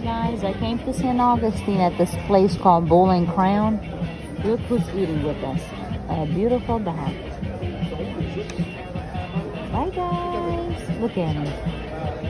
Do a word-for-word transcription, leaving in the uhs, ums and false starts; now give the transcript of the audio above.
guys, I came to Saint Augustine at this place called Bull and Crown. Look who's eating with us. A beautiful dog. Bye guys. Look at him.